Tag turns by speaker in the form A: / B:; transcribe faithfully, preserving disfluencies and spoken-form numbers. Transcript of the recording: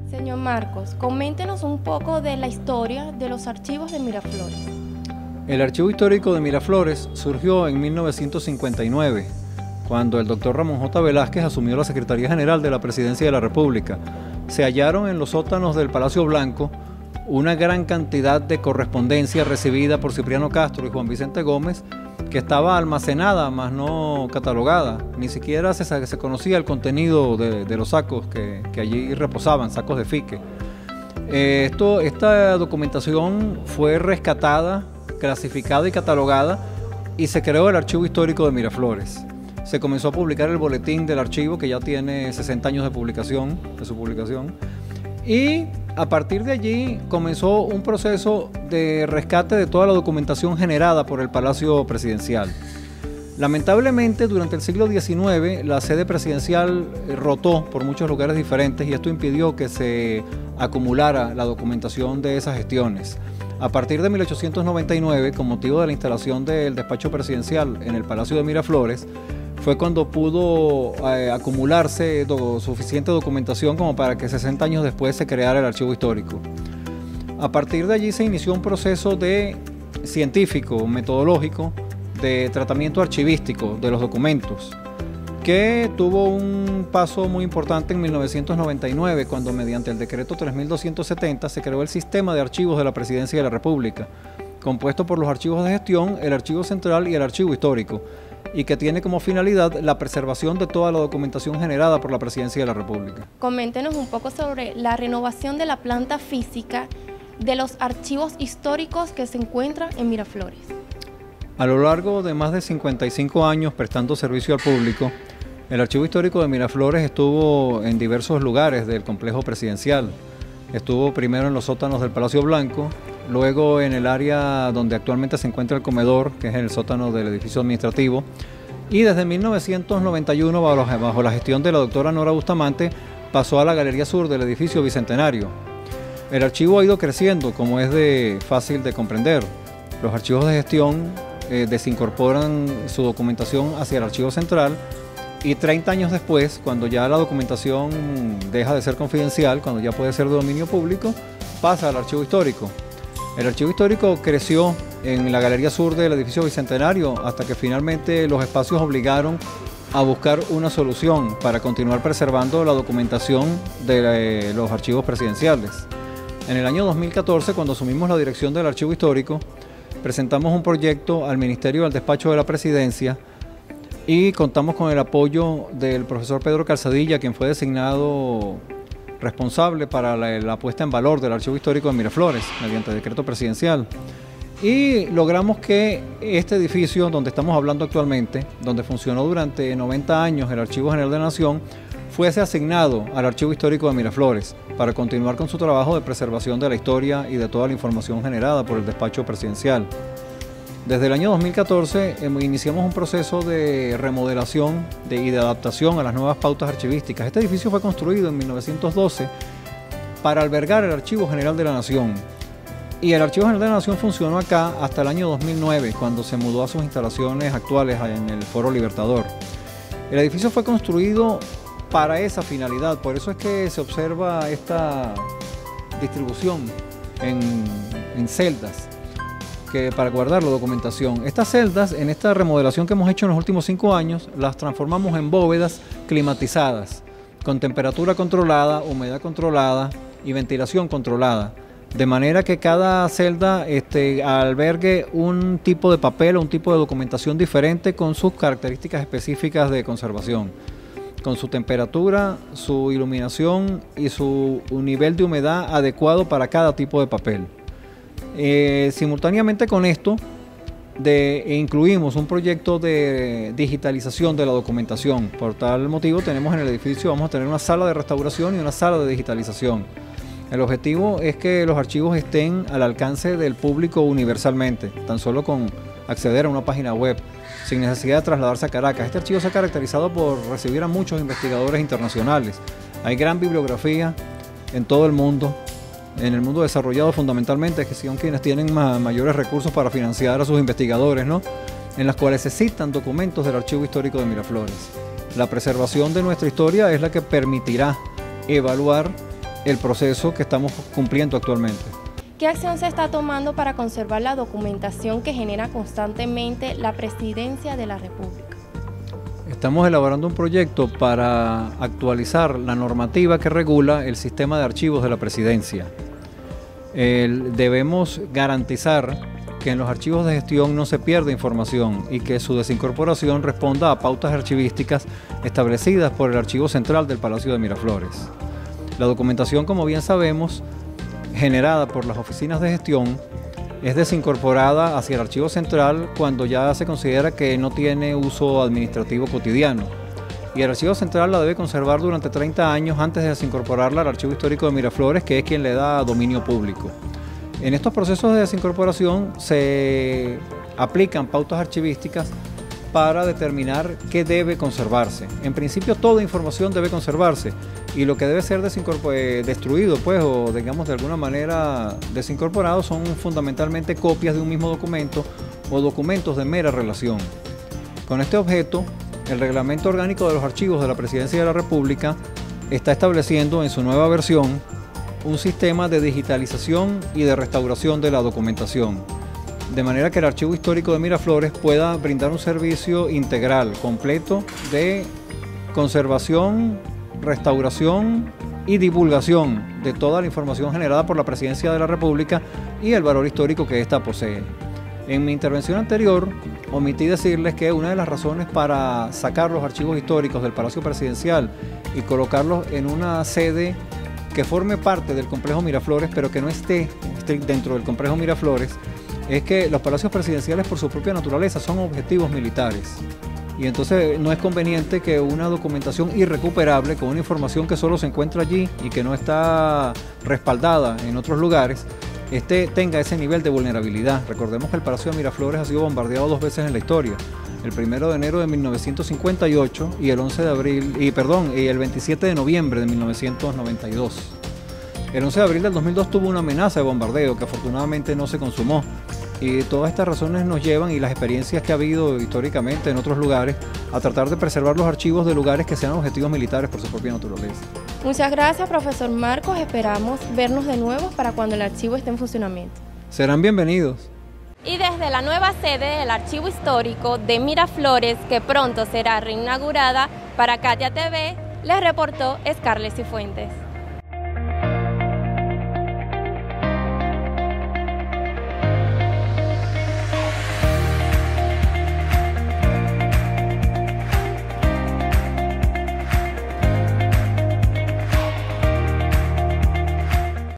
A: Señor Marcos, coméntenos un poco de la historia de los archivos de Miraflores.
B: El Archivo Histórico de Miraflores surgió en mil novecientos cincuenta y nueve, cuando el doctor Ramón J. Velázquez asumió la Secretaría General de la Presidencia de la República. Se hallaron en los sótanos del Palacio Blanco una gran cantidad de correspondencia recibida por Cipriano Castro y Juan Vicente Gómez, que estaba almacenada, mas no catalogada. Ni siquiera se, se conocía el contenido de, de los sacos que, que allí reposaban, sacos de fique. Eh, esto, esta documentación fue rescatada, clasificada y catalogada, y se creó el Archivo Histórico de Miraflores. Se comenzó a publicar el boletín del archivo, que ya tiene sesenta años de publicación, de su publicación, y a partir de allí comenzó un proceso de rescate de toda la documentación generada por el Palacio Presidencial. Lamentablemente, durante el siglo diecinueve, la sede presidencial rotó por muchos lugares diferentes y esto impidió que se acumulara la documentación de esas gestiones. A partir de mil ochocientos noventa y nueve, con motivo de la instalación del despacho presidencial en el Palacio de Miraflores, fue cuando pudo eh, acumularse do, suficiente documentación como para que sesenta años después se creara el Archivo Histórico. A partir de allí se inició un proceso de científico, metodológico, de tratamiento archivístico de los documentos, que tuvo un paso muy importante en mil novecientos noventa y nueve, cuando mediante el decreto tres mil doscientos setenta se creó el Sistema de Archivos de la Presidencia de la República, compuesto por los archivos de gestión, el Archivo Central y el Archivo Histórico, y que tiene como finalidad la preservación de toda la documentación generada por la Presidencia de la República.
A: Coméntenos un poco sobre la renovación de la planta física de los archivos históricos que se encuentran en Miraflores.
B: A lo largo de más de cincuenta y cinco años prestando servicio al público, el Archivo Histórico de Miraflores estuvo en diversos lugares del complejo presidencial. Estuvo primero en los sótanos del Palacio Blanco, luego en el área donde actualmente se encuentra el comedor, que es el sótano del edificio administrativo, y desde mil novecientos noventa y uno, bajo, bajo la gestión de la doctora Nora Bustamante, pasó a la Galería Sur del edificio Bicentenario. El archivo ha ido creciendo, como es de fácil de comprender. Los archivos de gestión eh, desincorporan su documentación hacia el archivo central, y treinta años después, cuando ya la documentación deja de ser confidencial, cuando ya puede ser de dominio público, pasa al archivo histórico. El archivo histórico creció en la Galería Sur del edificio Bicentenario hasta que finalmente los espacios obligaron a buscar una solución para continuar preservando la documentación de los archivos presidenciales. En el año dos mil catorce, cuando asumimos la dirección del archivo histórico, presentamos un proyecto al Ministerio del Despacho de la Presidencia y contamos con el apoyo del profesor Pedro Calzadilla, quien fue designado responsable para la, la puesta en valor del Archivo Histórico de Miraflores mediante decreto presidencial. Y logramos que este edificio donde estamos hablando actualmente, donde funcionó durante noventa años el Archivo General de la Nación, fuese asignado al Archivo Histórico de Miraflores para continuar con su trabajo de preservación de la historia y de toda la información generada por el despacho presidencial. Desde el año dos mil catorce eh, iniciamos un proceso de remodelación de, y de adaptación a las nuevas pautas archivísticas. Este edificio fue construido en mil novecientos doce para albergar el Archivo General de la Nación. Y el Archivo General de la Nación funcionó acá hasta el año dos mil nueve, cuando se mudó a sus instalaciones actuales en el Foro Libertador. El edificio fue construido para esa finalidad, por eso es que se observa esta distribución en, en celdas, que para guardar la documentación. Estas celdas, en esta remodelación que hemos hecho en los últimos cinco años, las transformamos en bóvedas climatizadas, con temperatura controlada, humedad controlada y ventilación controlada, de manera que cada celda este, albergue un tipo de papel o un tipo de documentación diferente con sus características específicas de conservación, con su temperatura, su iluminación y su nivel de humedad adecuado para cada tipo de papel. Eh, simultáneamente con esto, de, incluimos un proyecto de digitalización de la documentación. Por tal motivo tenemos en el edificio, vamos a tener una sala de restauración y una sala de digitalización. El objetivo es que los archivos estén al alcance del público universalmente, tan solo con acceder a una página web, sin necesidad de trasladarse a Caracas. Este archivo se ha caracterizado por recibir a muchos investigadores internacionales. Hay gran bibliografía en todo el mundo, en el mundo desarrollado fundamentalmente, que son quienes tienen ma mayores recursos para financiar a sus investigadores, ¿no?, en las cuales se citan documentos del Archivo Histórico de Miraflores. La preservación de nuestra historia es la que permitirá evaluar el proceso que estamos cumpliendo actualmente.
A: ¿Qué acción se está tomando para conservar la documentación que genera constantemente la Presidencia de la República?
B: Estamos elaborando un proyecto para actualizar la normativa que regula el sistema de archivos de la Presidencia. El, debemos garantizar que en los archivos de gestión no se pierda información y que su desincorporación responda a pautas archivísticas establecidas por el Archivo Central del Palacio de Miraflores. La documentación, como bien sabemos, generada por las oficinas de gestión, es desincorporada hacia el archivo central cuando ya se considera que no tiene uso administrativo cotidiano. Y el archivo central la debe conservar durante treinta años antes de desincorporarla al archivo histórico de Miraflores, que es quien le da dominio público. En estos procesos de desincorporación se aplican pautas archivísticas para determinar qué debe conservarse. En principio toda información debe conservarse y lo que debe ser destruido, pues, o digamos de alguna manera desincorporado, son fundamentalmente copias de un mismo documento o documentos de mera relación. Con este objeto, el Reglamento Orgánico de los Archivos de la Presidencia de la República está estableciendo en su nueva versión un sistema de digitalización y de restauración de la documentación, de manera que el Archivo Histórico de Miraflores pueda brindar un servicio integral, completo, de conservación, restauración y divulgación de toda la información generada por la Presidencia de la República y el valor histórico que ésta posee. En mi intervención anterior, omití decirles que una de las razones para sacar los archivos históricos del Palacio Presidencial y colocarlos en una sede que forme parte del complejo Miraflores, pero que no esté dentro del complejo Miraflores, es que los palacios presidenciales por su propia naturaleza son objetivos militares. Y entonces no es conveniente que una documentación irrecuperable, con una información que solo se encuentra allí y que no está respaldada en otros lugares, este tenga ese nivel de vulnerabilidad. Recordemos que el Palacio de Miraflores ha sido bombardeado dos veces en la historia. El primero de enero de mil novecientos cincuenta y ocho y el once de abril, y perdón, y el veintisiete de noviembre de mil novecientos noventa y dos. El once de abril del dos mil dos tuvo una amenaza de bombardeo que afortunadamente no se consumó. Y todas estas razones nos llevan, y las experiencias que ha habido históricamente en otros lugares, a tratar de preservar los archivos de lugares que sean objetivos militares por su propia naturaleza.
A: Muchas gracias, profesor Marcos. Esperamos vernos de nuevo para cuando el archivo esté en funcionamiento.
B: Serán bienvenidos.
A: Y desde la nueva sede del Archivo Histórico de Miraflores, que pronto será reinaugurada, para Katia T V, les reportó Scarlett Cifuentes.